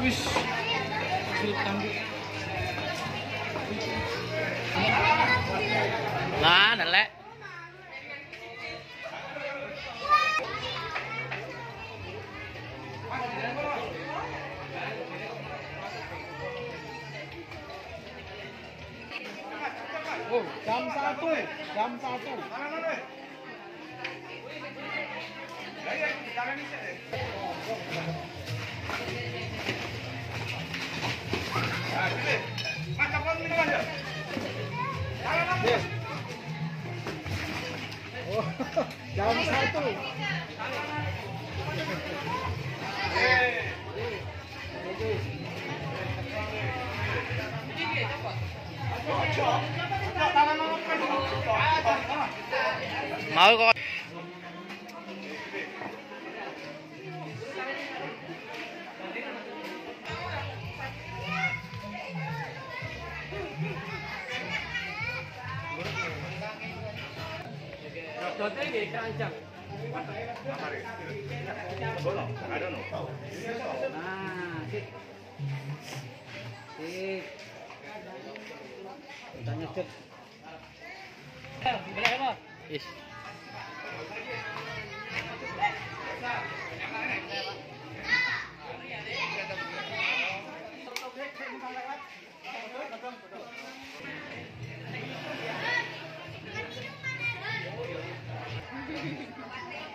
Wis. Nah, nelek. Oh, jam 1. Jam 1. Oh, jam 1. Mau kok. Dotnya di keranjang. Nah, sip. Sip. Tanya cek. Boleh apa? Is.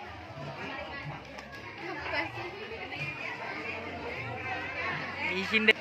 Isin deh.